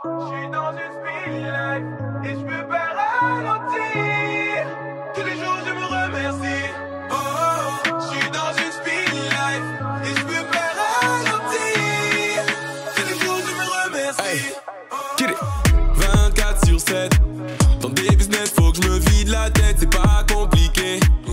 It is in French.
J'suis dans une speed life et j'peux pas ralentir. Tous les jours je me remercie. J'suis dans une speed life et j'peux pas ralentir. Tous les jours je me remercie. Hey, get it. 24/7. Dans des business faut que je me vide la tête, c'est pas compliqué.